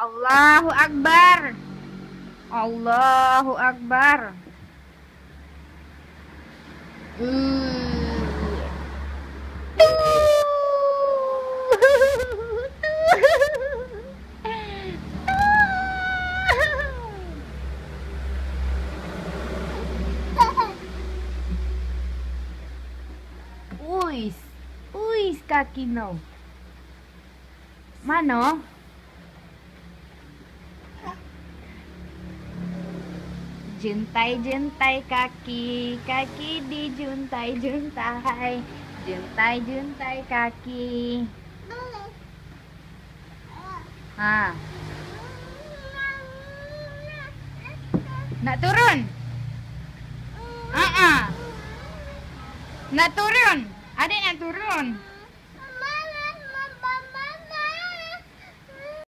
Allahu Akbar. Allahu Akbar. Uis, uis kaki no. Mano? Juntai-juntai kaki, kaki dijuntai-juntai, juntai-juntai kaki. Ah. Nak turun? Nak turun. Adik nak turun.